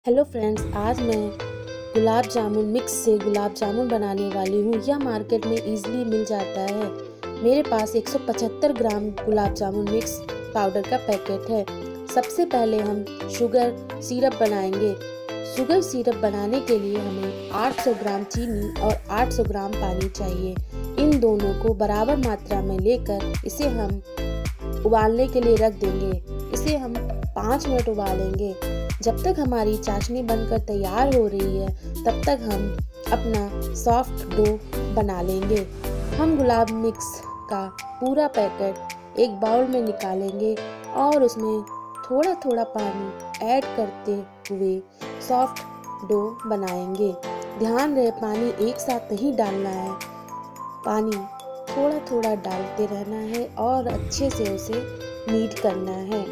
Hello friends, आज मैं गुलाब jamun mix से गुलाब जामुन बनाने वाली हूँ। यह मार्केट में इजीली मिल जाता है। मेरे पास 175 gram gulab jamun mix powder का पैकेट है। सबसे पहले हम शुगर सिरप बनाएंगे। शुगर सिरप बनाने के लिए हमें 800 ग्राम चीनी और 800 ग्राम पानी चाहिए। इन दोनों को बराबर मात्रा में लेकर इसे हम उबालने के लिए रख देंगे। इसे हम 5 मिनट उबालेंगे। जब तक हमारी चाशनी बनकर तैयार हो रही है, तब तक हम अपना सॉफ्ट डो बना लेंगे। हम गुलाब मिक्स का पूरा पैकेट एक बाउल में निकालेंगे और उसमें थोड़ा थोड़ा पानी ऐड करते हुए सॉफ्ट डो बनाएंगे। ध्यान रहे, पानी एक साथ नहीं डालना है, पानी थोड़ा थोड़ा डालते रहना है और अच्छे से उसे नीड करना है।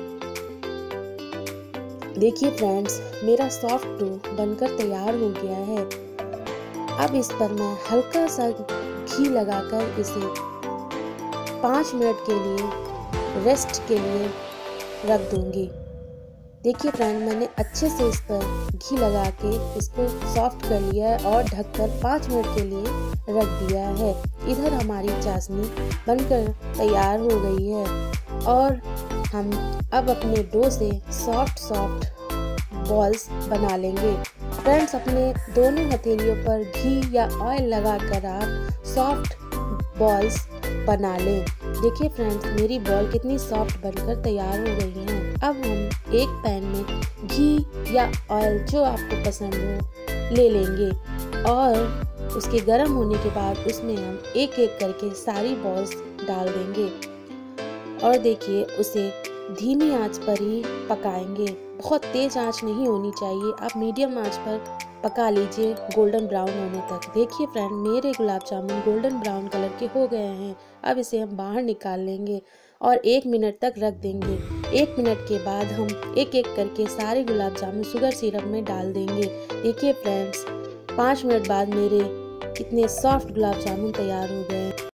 देखिए फ्रेंड्स, मेरा सॉफ्ट डो बनकर तैयार हो गया है। अब इस पर मैं हल्का सा घी लगाकर इसे 5 मिनट के लिए रेस्ट के लिए रख दूंगी। देखिए फ्रेंड, मैंने अच्छे से इस पर घी लगा के इसको सॉफ्ट कर लिया है और ढककर 5 मिनट के लिए रख दिया है। इधर हमारी चाशनी बनकर तैयार हो गई है और हम अब अपने डो से सॉफ्ट बॉल्स बना लेंगे। फ्रेंड्स, अपने दोनों हथेलियों पर घी या ऑयल लगाकर आप सॉफ्ट बॉल्स बना लें। देखिए फ्रेंड्स, मेरी बॉल कितनी सॉफ्ट बनकर तैयार हो गई हैं। अब हम एक पैन में घी या ऑयल जो आपको पसंद हो ले लेंगे और उसके गर्म होने के बाद उसमें हम एक एक करके सारी बॉल्स डाल देंगे और देखिए उसे धीमी आंच पर ही पकाएंगे। बहुत तेज आंच नहीं होनी चाहिए, आप मीडियम आंच पर पका लीजिए गोल्डन ब्राउन होने तक। देखिए फ्रेंड, मेरे gulab jamun golden brown colour के हो गए हैं। अब इसे हम बाहर निकाल लेंगे और 1 मिनट तक रख देंगे। 1 मिनट के बाद हम एक एक करके सारे गुलाब जामुन शुगर सिरप में डाल देंगे। देखिए फ्रेंड्स, 5 मिनट बाद मेरे कितने सॉफ्ट गुलाब जामुन तैयार हो गए।